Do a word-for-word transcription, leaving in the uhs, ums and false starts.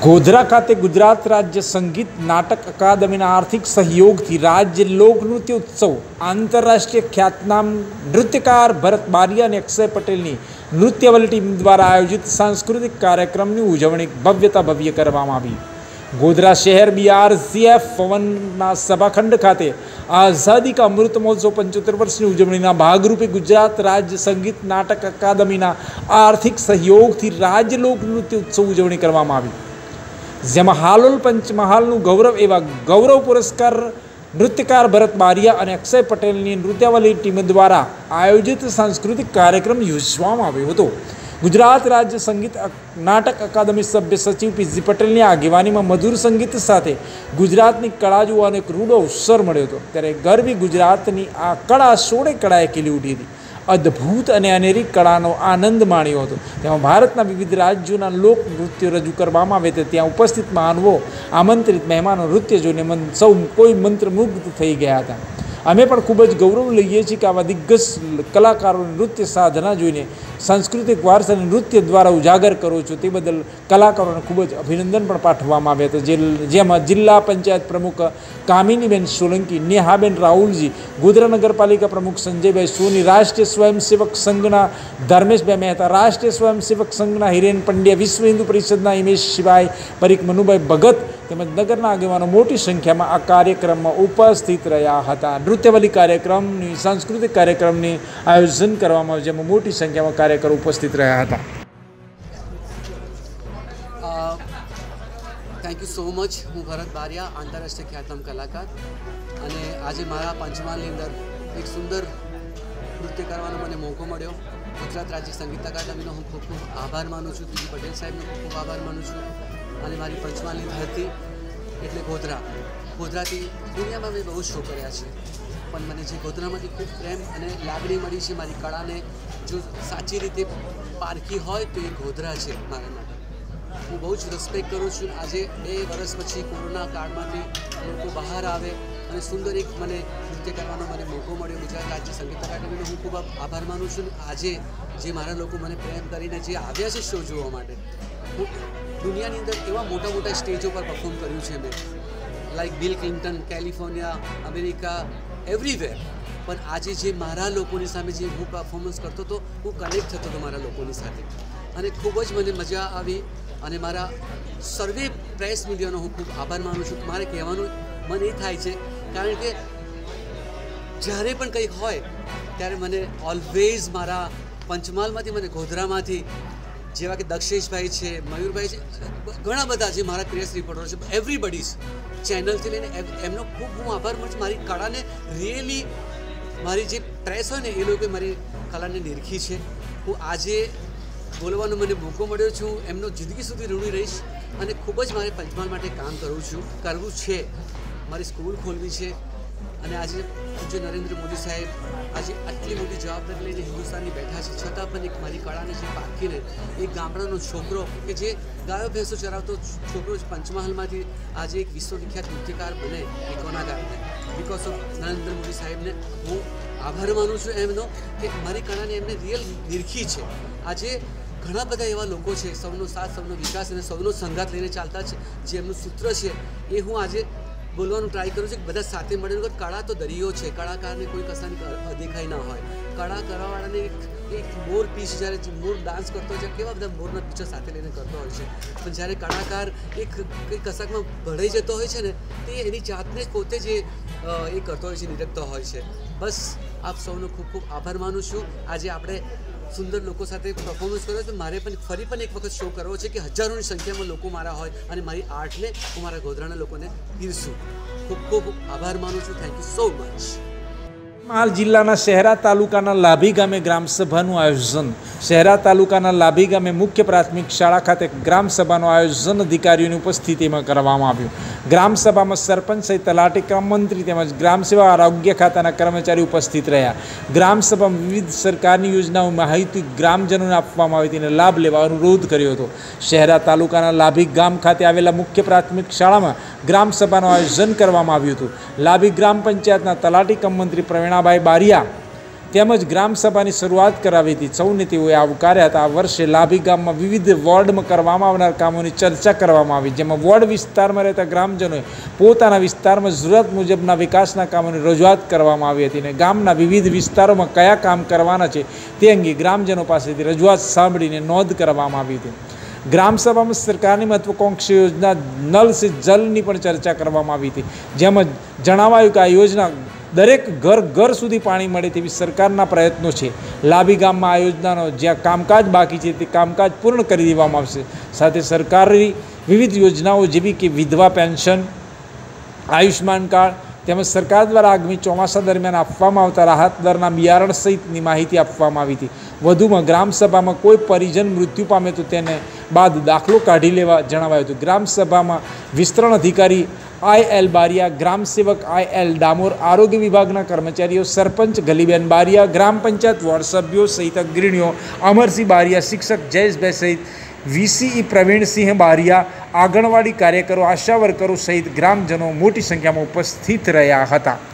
ગોધરા ખાતે ગુજરાત રાજ્ય સંગીત નાટક અકાદમીના આર્થિક સહયોગથી રાજ્ય લોકનૃત્ય ઉત્સવ આંતરરાષ્ટ્રીય ખ્યાતનામ નૃત્યકાર ભરત બારિયા અને અક્ષય પટેલની નૃત્યવલી ટીમ દ્વારા આયોજિત સાંસ્કૃતિક કાર્યક્રમની ઉજવણી ભવ્યતા ભવ્ય કરવામાં આવી। ગોધરા શહેર બીઆરસીએફ ભવનના સભાખંડ ખાતે આઝાદી કા અમૃત મહોત્સવ પંચોતેર વર્ષની ઉજવણીના ભાગરૂપે ગુજરાત રાજ્ય સંગીત નાટક અકાદમીના આર્થિક સહયોગથી રાજ્ય લોકનૃત્ય ઉત્સવ ઉજવણી કરવામાં આવી, જેમાં હાલોલ પંચમહાલનું ગૌરવ એવા ગૌરવ પુરસ્કાર નૃત્યકાર ભરત બારિયા અને અક્ષય પટેલની નૃત્યાવલી ટીમ દ્વારા આયોજિત સાંસ્કૃતિક કાર્યક્રમ યોજવામાં આવ્યો હતો। ગુજરાત રાજ્ય સંગીત નાટક અકાદમી સભ્ય સચિવ પીજી પટેલની આગેવાનીમાં મધુર સંગીત સાથે ગુજરાતની કળા જોવાનો એક રૂડો અવસર મળ્યો હતો। ત્યારે ગરબી ગુજરાતની આ કળા સોળે કળાએ ખીલી ઉઠી હતી। અદ્ભુત અને અનેરી કળાનો આનંદ માણ્યો હતો। તેમાં ભારતના વિવિધ રાજ્યોના લોક નૃત્યો રજૂ કરવામાં આવે તે ત્યાં ઉપસ્થિત માનવો આમંત્રિત મહેમાનો નૃત્ય જોઈને મન સૌ કોઈ મંત્રમુગ્ધ થઈ ગયા હતા। અમે પણ ખૂબ જ ગૌરવ લઈએ છીએ કે આવા દિગ્ગજ કલાકારોની નૃત્ય સાધના જોઈને સાંસ્કૃતિક વારસાને નૃત્ય દ્વારા ઉજાગર કરો છો, તે બદલ કલાકારોને ખૂબ જ અભિનંદન પણ પાઠવવામાં આવ્યા હતા। જે જેમાં જિલ્લા પંચાયત પ્રમુખ કામિનીબેન સોલંકી, નેહાબેન રાહુલજી, ગોધરા નગરપાલિકા પ્રમુખ સંજયભાઈ સોની, રાષ્ટ્રીય સ્વયંસેવક સંઘના ધર્મેશભાઈ મહેતા, રાષ્ટ્રીય સ્વયંસેવક સંઘના હિરેન પંડ્યા, વિશ્વ હિન્દુ પરિષદના હિમેશ શિવાય પરીખ, મનુભાઈ ભગત તેમજ નગરના આગેવાનો મોટી સંખ્યામાં આ કાર્યક્રમમાં ઉપસ્થિત રહ્યા હતા। નૃત્યવલી કાર્યક્રમની સાંસ્કૃતિક કાર્યક્રમની આયોજન કરવામાં આવ્યું, જેમાં મોટી સંખ્યામાં કાર્યકરો ઉપસ્થિત રહ્યા હતા। Thank you so much. હું ભરત બારિયા, આંતરરાષ્ટ્રીય ખ્યાતનામ કલાકાર, અને આજે મારા પંચમહાલની અંદર એક સુંદર નૃત્ય કરવાનો મને મોકો મળ્યો। ગુજરાત રાજ્ય સંગીત અકાદમીનો હું ખૂબ ખૂબ આભાર માનું છું, પીજી પટેલ સાહેબનો ખૂબ ખૂબ આભાર માનું છું, અને મારી પંચમહાલની ધરતી એટલે ગોધરા ગોધરાથી દુનિયામાં મેં બહુ શો કર્યા છે, પણ મને જે ગોધરામાંથી ખૂબ પ્રેમ અને લાગણી મળી છે, મારી કળાને જો સાચી રીતે પારખી હોય તો એ ગોધરા છે મારા માટે। હું બહુ જ રિસ્પેક્ટ કરું છું। આજે બે વર્ષ પછી કોરોના કાળમાંથી લોકો બહાર આવે અને સુંદર એક મને નૃત્ય કરવાનો મને મોકો મળ્યો। ગુજરાત રાજ્ય સંગીત અકાદમીનો હું ખૂબ આભાર માનું છું। આજે જે મારા લોકો મને પ્રેમ કરીને જે આવ્યા છે શો જોવા માટે, હું દુનિયાની અંદર એવા મોટા મોટા સ્ટેજો પર પરફોર્મ કર્યું છે મેં, like Bill Clinton, California, America, everywhere, પણ આજે જે મારા લોકોની સામે જે હું પરફોર્મન્સ કરતો હતો, હું કનેક્ટ થતો હતો મારા લોકોની સાથે, અને ખૂબ જ મને મજા આવી। અને મારા સર્વે પ્રેસ મીડિયાનો હું ખૂબ આભાર માનું છું। મારે કહેવાનું મન એ થાય છે, કારણ કે જ્યારે પણ કંઈક હોય ત્યારે મને ઓલવેઝ મારા પંચમહાલમાંથી, મને ગોધરામાંથી, જેવા કે દક્ષેશભાઈ છે, મયુરભાઈ છે, ઘણા બધા જે મારા પ્રેસ રિપોર્ટરો છે, એવરીબડીઝ ચેનલથી લઈને એમનો ખૂબ હું આભાર માનું છું। મારી કળાને રિયલી, મારી જે પ્રેસ હોય ને એ લોકોએ મારી કળાને નિરખી છે। હું આજે બોલવાનો મને મોકો મળ્યો છું, એમનો જિંદગી સુધી ઋણી રહીશ, અને ખૂબ જ મારે પંચમહાલ માટે કામ કરું છું કરવું છે, મારી સ્કૂલ ખોલવી છે। અને આજે પૂજ્ય નરેન્દ્ર મોદી સાહેબ આજે આટલી મોટી જવાબદારી લઈને હિન્દુસ્તાનની બેઠા છે, છતાં પણ એક મારી કળાને જે પારખીને એક ગામડાનો છોકરો કે જે ગાયો ભેંસો ચરાવતો છોકરો પંચમહાલમાંથી આજે એક વિશ્વવિખ્યાત નૃત્યકાર બને, એ કોના કારણે? બિકોઝ ઓફ નરેન્દ્ર મોદી સાહેબને હું આભાર માનું છું એમનો, કે મારી કળાને એમને રિયલ નિરખી છે। આજે ઘણા બધા એવા લોકો છે, સૌનો સાથ, સૌનો વિકાસ અને સૌનો સંઘાત લઈને ચાલતા છે, જે એમનું સૂત્ર છે એ હું આજે બોલવાનું ટ્રાય કરું છું કે બધા સાથે મળીને, કળા તો દરિયો છે, કલાકારને કોઈ કશાની દેખાઈ ના હોય। કળા કરવાવાળાને એક એક મોર પીસ, જ્યારે મોર ડાન્સ કરતો હોય છે, કેવા બધા મોરના પિક્ચર સાથે લઈને કરતો હોય છે, પણ જ્યારે કલાકાર એક કંઈ કશાકમાં ભળાઈ જતો હોય છે ને, તે એની જાતને જ પોતે જ એ કરતો હોય છે, નિરખતો હોય છે। બસ આપ સૌનો ખૂબ ખૂબ આભાર માનું છું। આજે આપણે સુંદર લોકો સાથે પરફોર્મન્સ કર્યો, તો મારે પણ ફરી પણ એક વખત શો કરવો છે કે હજારોની સંખ્યામાં લોકો મારા હોય અને મારી આર્ટને હું મારા ગોધરાના લોકોને પીરસું। ખૂબ ખૂબ આભાર માનું છું। Thank you so much. હાલ જિલ્લાના શહેરા તાલુકાના લાભી ગામે ગ્રામસભાનું આયોજન। શહેરા તાલુકાના લાભી ગામે મુખ્ય પ્રાથમિક શાળા ખાતે ગ્રામસભાનું આયોજન અધિકારીઓની ઉપસ્થિતિમાં કરવામાં આવ્યું। ગ્રામસભામાં સરપંચ સહિત તલાટી, કામ મંત્રી તેમજ ગ્રામસેવા આરોગ્ય ખાતાના કર્મચારી ઉપસ્થિત રહ્યા। ગ્રામસભામાં વિવિધ સરકારની યોજનાઓ માહિતી ગ્રામજનોને આપવામાં આવી તેને લાભ લેવા અનુરોધ કર્યો હતો। શહેરા તાલુકાના લાભી ગામ ખાતે આવેલા મુખ્ય પ્રાથમિક શાળામાં ગ્રામસભાનું આયોજન કરવામાં આવ્યું હતું। લાભી ગ્રામ પંચાયતના તલાટી કમ મંત્રી પ્રવીણાભાઈ બારિયા તેમજ ગ્રામસભાની શરૂઆત કરાવી હતી. સૌને તેઓએ આવકાર્યા હતા. આ વર્ષે લાભી ગામમાં વિવિધ વોર્ડમાં કરવામાં આવનાર કામોની ચર્ચા કરવામાં આવી, જેમાં વોર્ડ વિસ્તારમાં રહેતા ગ્રામજનોએ પોતાના વિસ્તારમાં જરૂરત મુજબના વિકાસના કામોની રજૂઆત કરવામાં આવી હતી અને ગામના વિવિધ વિસ્તારોમાં કયા કામ કરવાના છે તે અંગે ગ્રામજનો પાસેથી રજૂઆત સાંભળીને નોંધ કરવામાં આવી હતી. ગ્રામસભામાં સરકારની મહત્વકાંક્ષી યોજના નલ સે જલની પણ ચર્ચા કરવામાં આવી હતી, જેમાં જણાવાયું કે આ યોજના દરેક ઘર ઘર સુધી પાણી મળે તેવી સરકારના પ્રયત્નો છે. લાભી ગામમાં આ યોજનાનો જ્યાં કામકાજ બાકી છે તે કામકાજ પૂર્ણ કરી દેવામાં આવશે. સાથે સરકારી વિવિધ યોજનાઓ જેવી કે વિધવા પેન્શન, આયુષ્માન કાર્ડ તેમજ સરકાર દ્વારા આગામી ચોમાસા દરમિયાન આપવામાં આવતા રાહત દરના બિયારણ સહિતની માહિતી આપવામાં આવી હતી. વધુમાં ગ્રામસભામાં કોઈ પરિજન મૃત્યુ પામે તો તેને બાદ દાખલો કાઢી લેવા જણાવાયું હતું. ગ્રામસભામાં વિસ્તરણ અધિકારી આઈ એલ બારિયા, ગ્રામ સેવક આઈ એલ ડામોર, આરોગ્ય વિભાગના કર્મચારીઓ, સરપંચ ગલીબેન બારિયા, ગ્રામ પંચાયત વોર્ડ સભ્યો સહિત અગ્રણીઓ, અમરસિંહ બારિયા, શિક્ષક જયેશભાઈ સહિત વીસીઈ પ્રવીણસિંહ બારિયા, આંગણવાડી કાર્યકરો, આશા વર્કરો સહિત ગ્રામજનો મોટી સંખ્યામાં ઉપસ્થિત રહ્યા હતા.